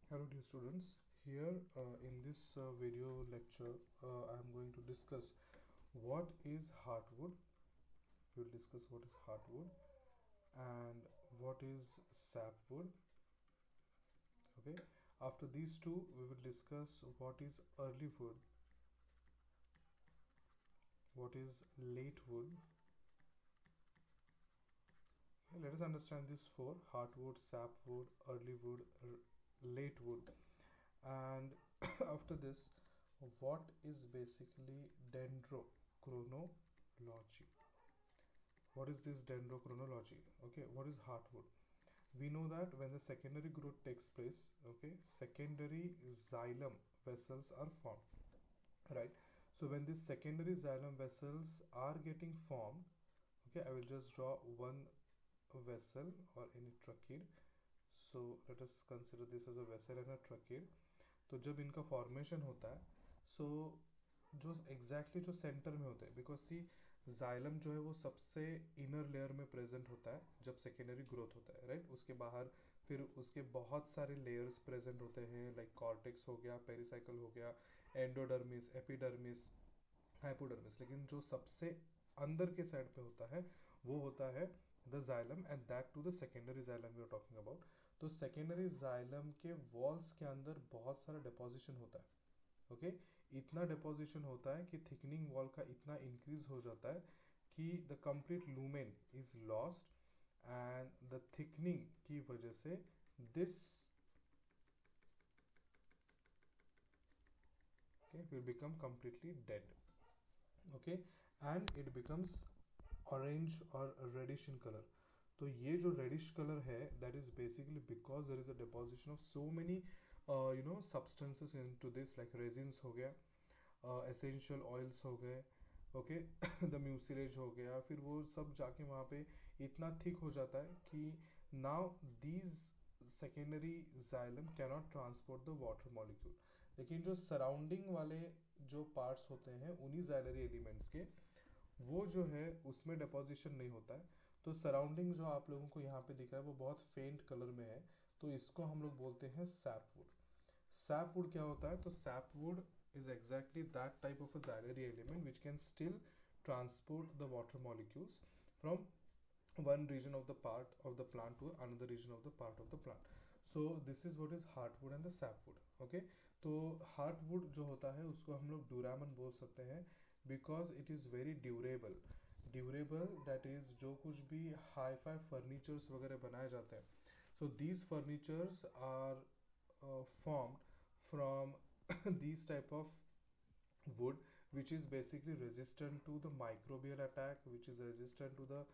Hello dear students, here in this video lecture I am going to discuss what is heartwood. We will discuss what is heartwood and what is sapwood. Okay, after these two we will discuss what is early wood, what is late wood. Okay, let us understand this four: heartwood, sapwood, early wood, late wood. And after this, what is basically dendrochronology? What is this dendrochronology? Okay, what is heartwood? We know that when the secondary growth takes place, okay, secondary xylem vessels are formed, right? So when these secondary xylem vessels are getting formed, okay, I will just draw one vessel or any trachea. So let us consider this as a vessel and a trachea. तो जब इनका formation होता है, सो जो exactly जो centre में होते हैं, बिकॉज सी जाइलम जो है वो सबसे इनर लेयर में प्रेजेंट होता है जब सेकेंडरी ग्रोथ होता है, राइट? उसके बाहर फिर उसके बहुत सारे लेयर्स प्रेजेंट होते हैं, लाइक कॉर्टेक्स हो गया, पेरिसाइकल हो गया, एंडोडर्मिस, एपिडर्मिस, हाइपोडर्मिस, लेकिन जो सबसे अंदर के साइड पे होता है वो होता है the xylem, and that to the secondary xylem we are talking about. तो सेकेंडरी जाइलम के वॉल्स के अंदर बहुत सारा डिपोजिशन होता है. ओके इतना डिपोजिशन होता है कि थिकनिंग वॉल का इतना इंक्रीज हो जाता है कि the complete lumen is lost, and the thickening की वजह से this will become completely dead. Okay, and it becomes orange or reddish in color. तो ये जो रेडिश कलर है, that is basically because there is a deposition of so many substances into this, like resins हो गया, essential oils हो गए, okay, the mucilage हो गया, फिर वो सब जाके वहाँ पे इतना थिक हो जाता है कि now these secondary xylem cannot transport the water molecule. लेकिन जो सराउंडिंग वाले जो पार्ट्स होते हैं उन्हीं जाइलरी एलिमेंट्स के, वो जो है उसमें डिपोजिशन नहीं होता है. तो सराउंडिंग जो आप लोगों को यहाँ पे दिख रहा है वो बहुत फेंट कलर में है, तो इसको हम लोग बोलते हैं सैपवुड. सैपवुड क्या होता है? तो sapwood is exactly that type of a xylem element which can still transport the water molecules from one region of the part of the plant to another region of the part of the plant. So this is what is heartwood and the sapwood. Okay, तो heartwood जो होता है उसको हम लोग ड्यूरामन बोल सकते हैं because it is very durable. Durable that is जो कुछ भी हाई फाई फर्नीचर्स वगैरह बनाए जाते हैं, so these furnitures are formed from these type of wood which is basically resistant to the microbial attack, which is resistant to the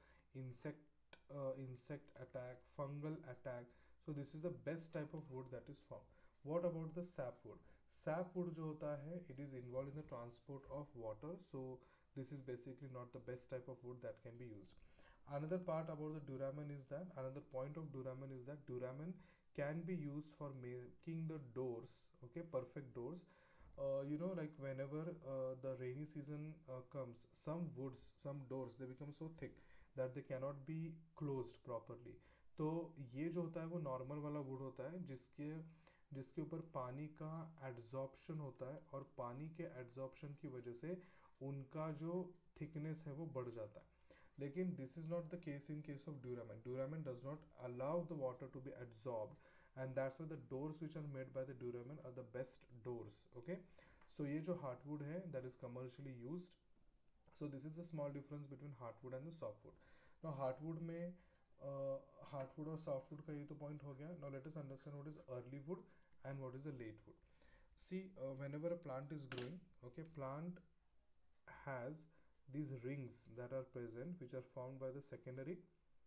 insect attack, fungal attack. So this is the best type of wood that is formed. What about the sapwood? Sapwood जो होता है, it is involved in the transport of water, so this is basically not the best type of wood that can be used. Another part about the duramen is that, another point of duramen is that duramen can be used for making the doors, okay, perfect doors. Like whenever the rainy season comes, some woods, some doors, they become so thick that they cannot be closed properly. तो ये जो होता है वो normal वाला would होता है जिसके जिसके ऊपर पानी का एड्जॉर्प्शन होता है, और पानी के एड्जॉर्प्शन की वजह से उनका जो थिकनेस है वो बढ़ जाता है. लेकिन this is not the case in case of duramen. Duramen does not allow the water to be absorbed, and that's why the doors which are made by the duramen are the best doors. Okay, so ये जो hardwood है that is commercially used. So this is the small difference between hardwood and the softwood. Now hardwood में hardwood और softwood का ये तो point हो गया. Now let us understand what is early wood and what is the late wood. See, whenever a plant is growing, okay, plant has these rings that are present which are formed by the secondary,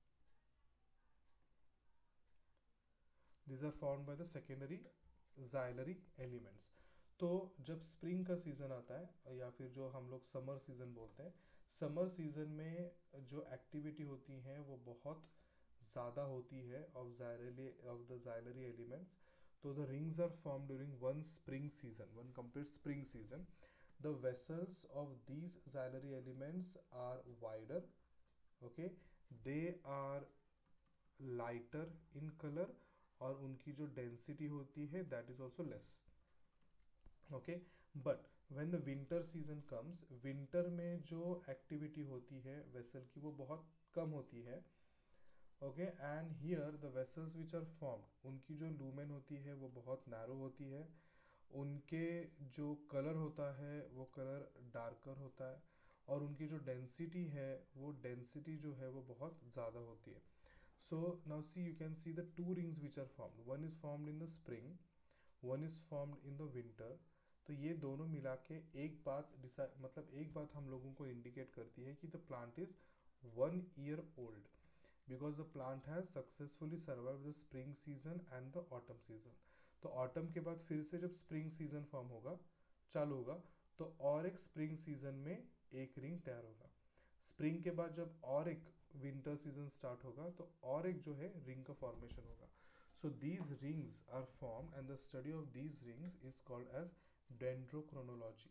these are formed by the secondary xylary elements. तो जब spring का season आता है या फिर जो हम लोग समर सीज़न बोलते हैं, समर सीज़न में जो एक्टिविटी होती है वो बहुत ज़्यादा होती है ऑफ द xylary एलिमेंट्स. तो the rings are form during one spring season, one complete spring season. The vessels of these xylary elements are wider, okay, they are lighter in color, और उनकी जो डेंसिटी होती है that is also less. Okay, but when the winter season comes, winter में जो activity होती है vessel की वो बहुत कम होती है. Okay, and here the vessels which are formed, उनकी जो लूमेन होती है वो बहुत नैरो होती है. उनके जो कलर होता है वो कलर डार्कर होता है, और उनकी जो डेंसिटी है वो डेंसिटी जो है वो बहुत ज़्यादा होती है. So now see, you can see the two rings which are formed. One is formed in the spring, one is formed in the winter. तो ये दोनों मिला के एक बात डिसाइड, मतलब एक बात हम लोगों को इंडिकेट करती है कि the plant is 1 year old, because the plant has successfully survived the spring season and the autumn season. तो autumn के बाद फिर से जब spring season फॉर्म होगा, चालू होगा, तो और एक spring season में एक रिंग तैयार होगा. spring के बाद जब और एक winter season स्टार्ट होगा तो और एक जो है रिंग का फॉर्मेशन होगा. So these rings are formed and the study of these rings is called as dendrochronology.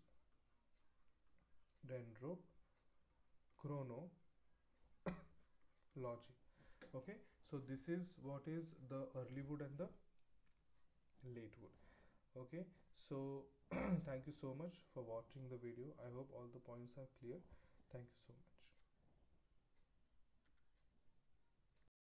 Dendrochronology. Okay, so this is what is the early wood and the late wood. Okay, so thank you so much for watching the video. I hope all the points are clear. Thank you so much.